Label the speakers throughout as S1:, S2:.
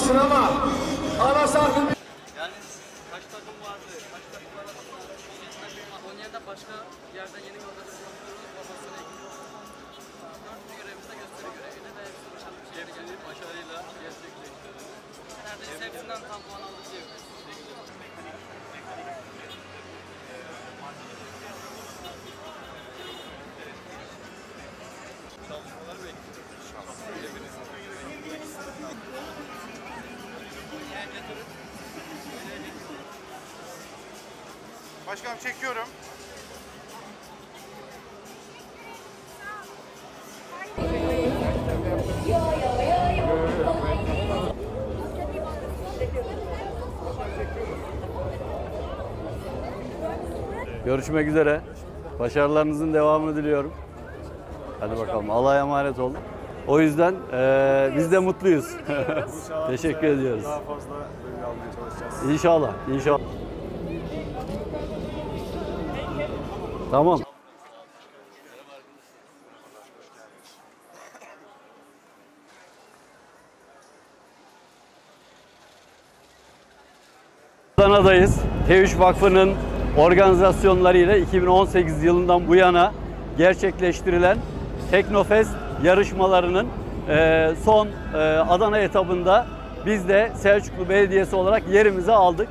S1: için ama ana sarfı...
S2: Yani kaç takım vardı, kaç takım var arasında Konya'da başka yerden yeni yolları babasına ekliyor. 4 görevimizde gösteri görevinde de hepsi başarılı bir şekilde başarıyla gerçekleştirdi. Neredeyse hepsinden tam puan aldık diyebiliriz. Çalışmaları bekliyoruz.
S3: Başkanım çekiyorum.
S4: Görüşmek üzere. Başarılarınızın devamını diliyorum. Hadi bakalım. Allah'a emanet olun. O yüzden biz de mutluyuz. Teşekkür ediyoruz.
S3: Daha fazla ödül almaya çalışacağız.
S4: İnşallah. İnşallah. Tamam. Adana'dayız. T3 Vakfı'nın organizasyonlarıyla 2018 yılından bu yana gerçekleştirilen Teknofest yarışmalarının son Adana etabında biz de Selçuklu Belediyesi olarak yerimizi aldık.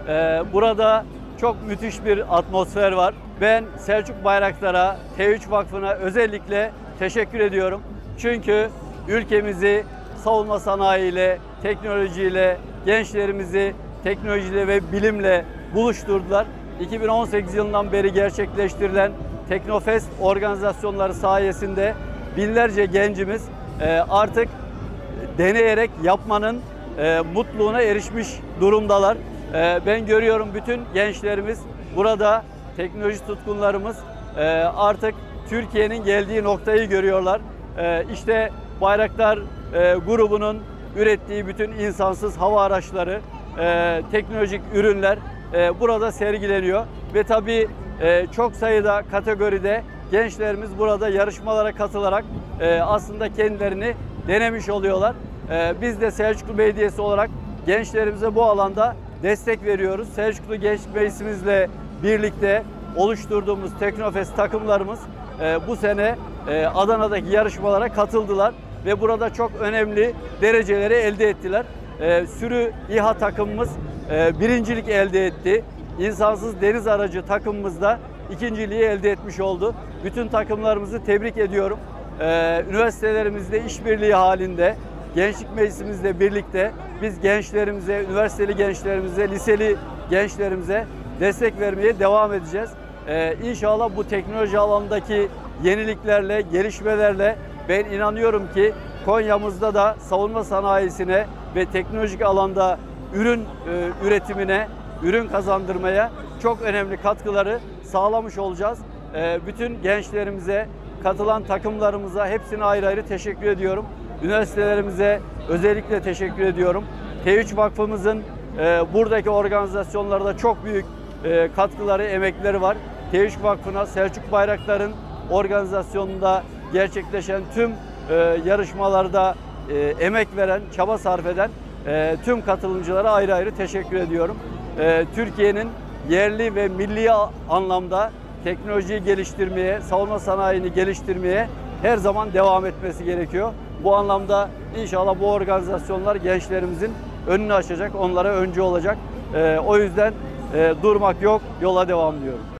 S4: Burada çok müthiş bir atmosfer var. Ben Selçuk Bayraktar'a, T3 Vakfı'na özellikle teşekkür ediyorum. Çünkü ülkemizi savunma sanayiyle, teknolojiyle, gençlerimizi teknolojiyle ve bilimle buluşturdular. 2018 yılından beri gerçekleştirilen Teknofest organizasyonları sayesinde binlerce gencimiz artık deneyerek yapmanın mutluluğuna erişmiş durumdalar. Ben görüyorum bütün gençlerimiz burada, teknoloji tutkunlarımız artık Türkiye'nin geldiği noktayı görüyorlar. İşte Bayraktar grubunun ürettiği bütün insansız hava araçları, teknolojik ürünler burada sergileniyor ve tabii çok sayıda kategoride gençlerimiz burada yarışmalara katılarak aslında kendilerini denemiş oluyorlar. Biz de Selçuklu Belediyesi olarak gençlerimize bu alanda destek veriyoruz. Selçuklu Gençlik Meclisimizle birlikte oluşturduğumuz Teknofest takımlarımız bu sene Adana'daki yarışmalara katıldılar ve burada çok önemli dereceleri elde ettiler. Sürü İHA takımımız birincilik elde etti. İnsansız deniz aracı takımımız da ikinciliği elde etmiş oldu. Bütün takımlarımızı tebrik ediyorum. Üniversitelerimizle işbirliği halinde, Gençlik Meclisimizle birlikte biz gençlerimize, üniversiteli gençlerimize, liseli gençlerimize destek vermeye devam edeceğiz. İnşallah bu teknoloji alanındaki yeniliklerle, gelişmelerle ben inanıyorum ki Konya'mızda da savunma sanayisine ve teknolojik alanda ürün üretimine, ürün kazandırmaya çok önemli katkıları sağlamış olacağız. Bütün gençlerimize, katılan takımlarımıza hepsine ayrı ayrı teşekkür ediyorum. Üniversitelerimize özellikle teşekkür ediyorum. T3 Vakfımızın buradaki organizasyonlarda çok büyük katkıları, emekleri var. T3 Vakfı'na, Selçuk Bayraktar'ın organizasyonunda gerçekleşen tüm yarışmalarda emek veren, çaba sarf eden tüm katılımcılara ayrı ayrı teşekkür ediyorum. Türkiye'nin yerli ve milli anlamda teknolojiyi geliştirmeye, savunma sanayini geliştirmeye her zaman devam etmesi gerekiyor. Bu anlamda inşallah bu organizasyonlar gençlerimizin önünü açacak, onlara öncü olacak. O yüzden durmak yok, yola devam diyorum.